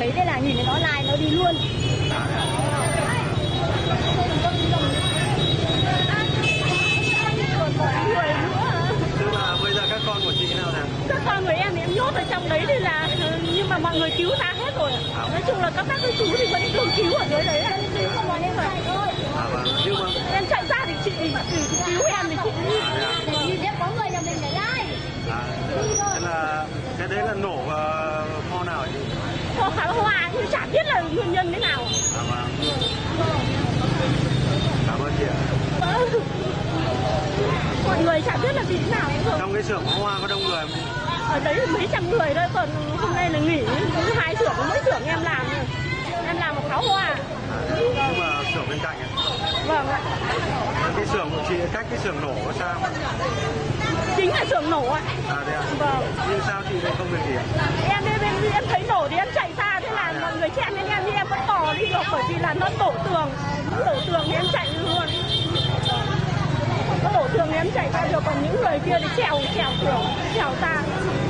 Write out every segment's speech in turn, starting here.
đấy, thế là nhìn thấy nó lai nó đi luôn. Tức là bây giờ các con của chị nào nào? Các con của em thì em nhốt ở trong đấy thì là, nhưng mà mọi người cứu ra hết rồi. Nói chung là các bác chú thì vẫn thường cứu ở dưới đấy, cứu không mọi em rồi. Nhưng mà em chạy ra thì chị cứu em thì chị nhìn thấy có người nhà mình để lai. thế là cái đấy là nổ kho nào chị? Kho pháo hoa nhưng chả biết là nguyên nhân thế nào. Cảm ơn chị ạ. Mọi người chả biết là vì thế nào rồi. Trong cái xưởng pháo hoa có đông người không? Ở đấy mấy trăm người thôi, còn hôm nay là nghỉ, cứ 2 xưởng, mỗi xưởng em làm một pháo hoa. Nhưng mà xưởng bên cạnh à? Vâng ạ. Cái xưởng của chị cách cái xưởng nổ có sao? Chính là xưởng nổ ạ. Thế à? Vâng. Nhưng sao chị đây không việc gì ạ? Em thấy nổ thì em chạy ra, thế là mọi người chen lên em nhưng em vẫn bò đi được bởi vì là nó đổ tường thì em chạy luôn. Nó đổ tường thì em chạy ra được, còn những người kia thì trèo tường, trèo ra.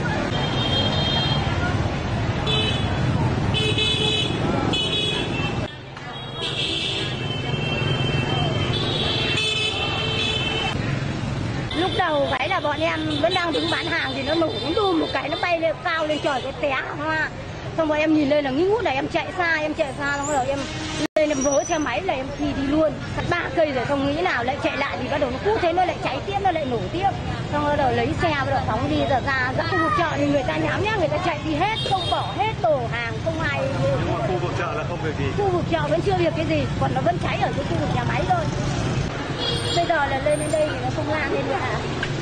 Lúc đầu cái là bọn em vẫn đang đứng bán hàng thì nó nổ đùm một cái, nó bay lên cao lên trời, cái té hoa. Xong rồi em nhìn lên là nghi ngút này, em chạy xa xong rồi em lên em vớ xe máy là em phi đi luôn. 3 cây rồi không nghĩ nào lại chạy lại thì bắt đầu nó cú thế nó lại cháy tiếp, nó lại nổ tiếp. Xong rồi bắt đầu lấy xe bắt đầu phóng đi ra khu vực chợ thì người ta nháo nhác, người ta chạy đi hết, không bỏ hết đồ hàng, không ai. Nhưng mà khu vực chợ là không việc gì. Khu vực chợ vẫn chưa việc cái gì, còn nó vẫn cháy ở cái khu vực nhà máy thôi. Bây giờ là lên đến đây thì nó không lan lên nữa à?